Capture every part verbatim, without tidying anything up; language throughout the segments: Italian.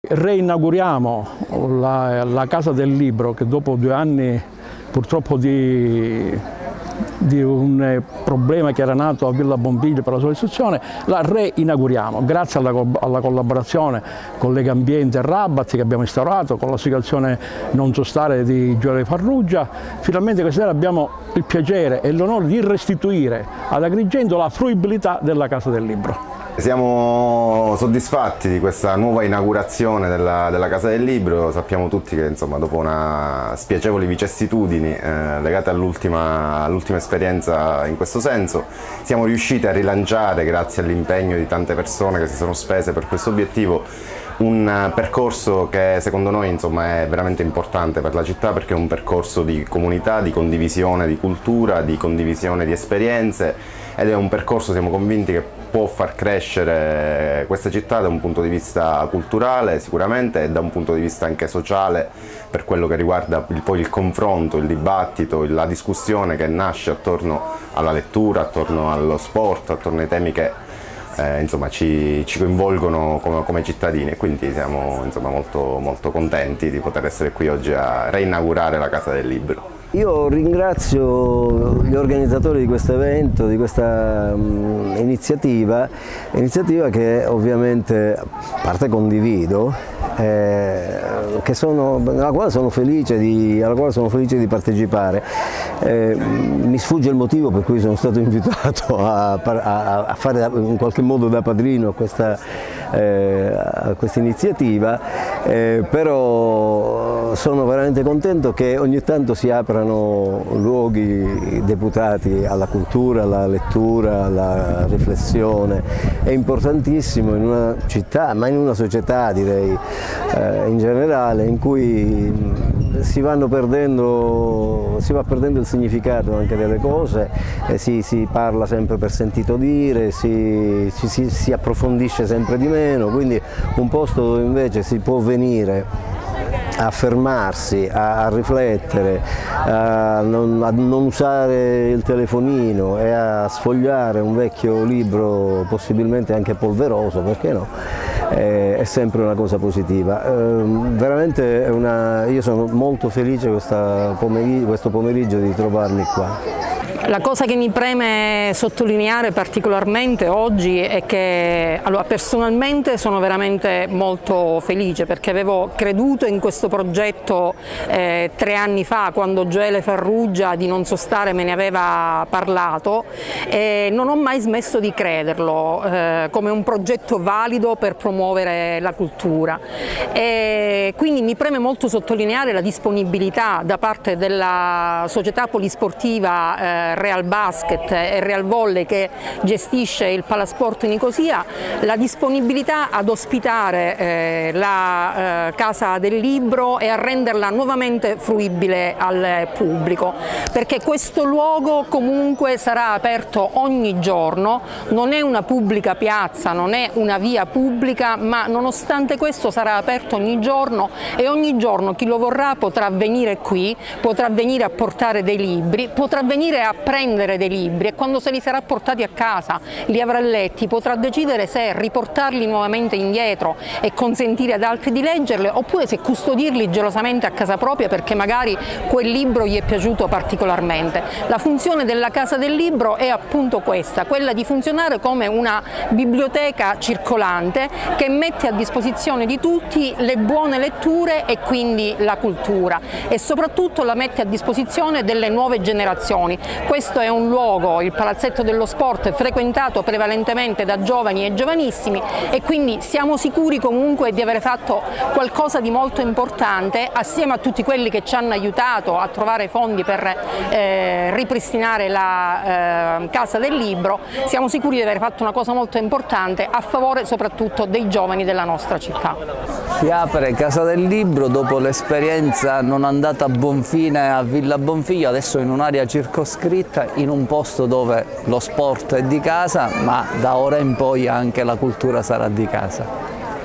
Reinauguriamo la, la Casa del Libro che dopo due anni purtroppo di, di un problema che era nato a Villa Bonfiglio per la sua istruzione, la reinauguriamo grazie alla, alla collaborazione con Legambiente e Rabat che abbiamo instaurato, con l'associazione Non Sostare di Gioele Farrugia. Finalmente questa sera abbiamo il piacere e l'onore di restituire ad Agrigento la fruibilità della Casa del Libro. Siamo soddisfatti di questa nuova inaugurazione della, della Casa del Libro. Sappiamo tutti che insomma, dopo una spiacevoli vicissitudini eh, legate all'ultima all'ultima esperienza in questo senso, siamo riusciti a rilanciare, grazie all'impegno di tante persone che si sono spese per questo obiettivo, un percorso che secondo noi insomma, è veramente importante per la città, perché è un percorso di comunità, di condivisione di cultura, di condivisione di esperienze, ed è un percorso, siamo convinti, che può far crescere questa città da un punto di vista culturale sicuramente e da un punto di vista anche sociale, per quello che riguarda il, poi il confronto, il dibattito, la discussione che nasce attorno alla lettura, attorno allo sport, attorno ai temi che eh, insomma, ci, ci coinvolgono come, come cittadini, e quindi siamo insomma, molto, molto contenti di poter essere qui oggi a reinaugurare la Casa del Libro. Io ringrazio gli organizzatori di questo evento, di questa um, iniziativa, iniziativa che ovviamente, a parte condivido, eh, che sono, alla, quale sono felice di, alla quale sono felice di partecipare. Eh, mi sfugge il motivo per cui sono stato invitato a, a, a fare in qualche modo da padrino a questa, eh, a questa iniziativa, eh, però sono veramente contento che ogni tanto si aprano luoghi deputati alla cultura, alla lettura, alla riflessione. È importantissimo in una città, ma in una società direi eh, in generale, in cui si vanno perdendo, si va perdendo il significato anche delle cose, e si, si parla sempre per sentito dire, si, si, si approfondisce sempre di meno, quindi un posto dove invece si può venire a fermarsi, a, a riflettere, a non, a non usare il telefonino e a sfogliare un vecchio libro, possibilmente anche polveroso, perché no? È, è sempre una cosa positiva. Eh, veramente è una, io sono molto felice pomeriggio, questo pomeriggio di trovarmi qua. La cosa che mi preme sottolineare particolarmente oggi è che allora, personalmente sono veramente molto felice, perché avevo creduto in questo progetto eh, tre anni fa, quando Gioele Farrugia di Non Sostare me ne aveva parlato, e non ho mai smesso di crederlo eh, come un progetto valido per promuovere la cultura. E quindi mi preme molto sottolineare la disponibilità da parte della società polisportiva eh, Real Basket e Real Volley, che gestisce il Palasport Nicosia, la disponibilità ad ospitare eh, la eh, Casa del Libro e a renderla nuovamente fruibile al pubblico, perché questo luogo comunque sarà aperto ogni giorno, non è una pubblica piazza, non è una via pubblica, ma nonostante questo sarà aperto ogni giorno, e ogni giorno chi lo vorrà potrà venire qui, potrà venire a portare dei libri, potrà venire a prendere dei libri, e quando se li sarà portati a casa, li avrà letti, potrà decidere se riportarli nuovamente indietro e consentire ad altri di leggerli, oppure se custodirli gelosamente a casa propria perché magari quel libro gli è piaciuto particolarmente. La funzione della Casa del Libro è appunto questa, quella di funzionare come una biblioteca circolante che mette a disposizione di tutti le buone letture e quindi la cultura, e soprattutto la mette a disposizione delle nuove generazioni. Questo è un luogo, il Palazzetto dello Sport, frequentato prevalentemente da giovani e giovanissimi, e quindi siamo sicuri comunque di aver fatto qualcosa di molto importante assieme a tutti quelli che ci hanno aiutato a trovare fondi per eh, ripristinare la eh, Casa del Libro. Siamo sicuri di aver fatto una cosa molto importante a favore soprattutto dei giovani della nostra città. Si apre Casa del Libro dopo l'esperienza non andata a buon fine a Villa Bonfiglio, adesso in un'area circoscritta, in un posto dove lo sport è di casa, ma da ora in poi anche la cultura sarà di casa.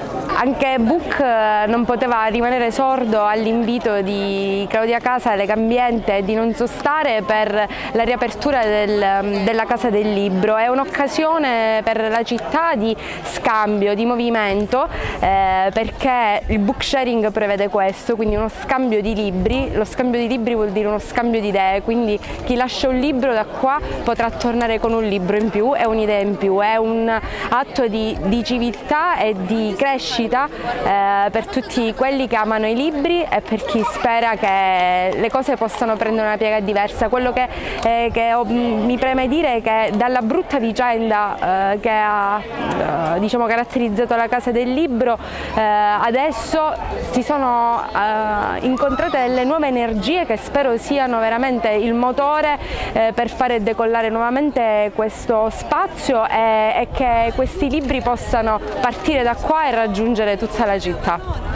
anche Book non poteva rimanere sordo all'invito di Claudia Casa e Legambiente di non sostare per la riapertura del, della Casa del Libro. È un'occasione per la città di scambio, di movimento, eh, perché il book sharing prevede questo, quindi uno scambio di libri. Lo scambio di libri vuol dire uno scambio di idee, quindi chi lascia un libro da qua potrà tornare con un libro in più e un'idea in più. È un atto di, di civiltà e di crescita eh, per tutti quelli che amano i libri e per chi spera che le cose possano prendere una piega diversa. Quello che, eh, che ho, mi preme dire è che dalla brutta vicenda eh, che ha eh, diciamo, caratterizzato la Casa del Libro eh, adesso si sono eh, incontrate delle nuove energie che spero siano veramente il motore eh, per fare decollare nuovamente questo spazio e, e che questi libri possano partire da qua e raggiungere tutta la città.